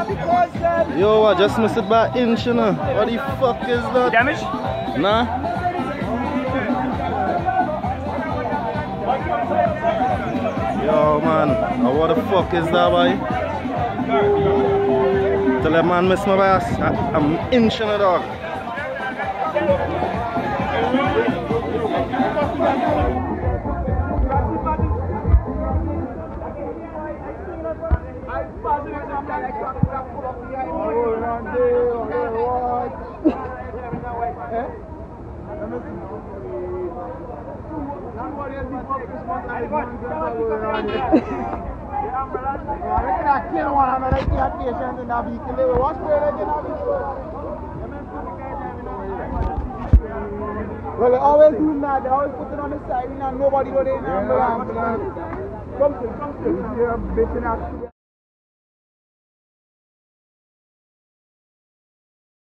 Yo, I just missed it by an inch, you know. What the fuck is that? Damage? Nah. Yo, man. What the fuck is that, boy? Tell that man miss my ass. I'm inching it, dog. Well, they always do that. They always put it on the side, and nobody know they ambulance. Come to. You're a bitch in